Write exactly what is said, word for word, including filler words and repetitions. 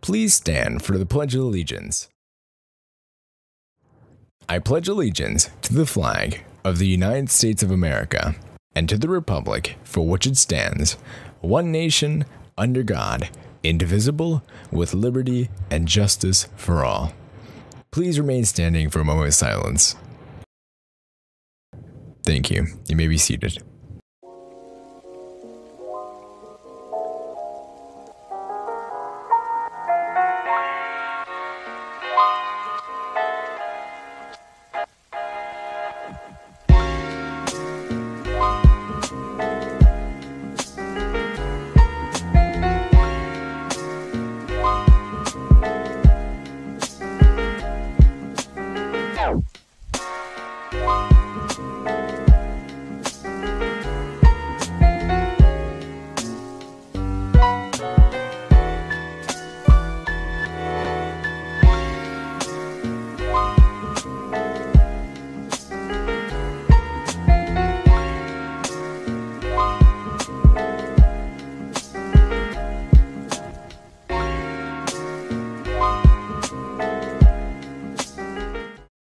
Please stand for the Pledge of Allegiance. I pledge allegiance to the flag of the United States of America and to the republic for which it stands, one nation, under God, indivisible, with liberty and justice for all. Please remain standing for a moment of silence. Thank you. You may be seated.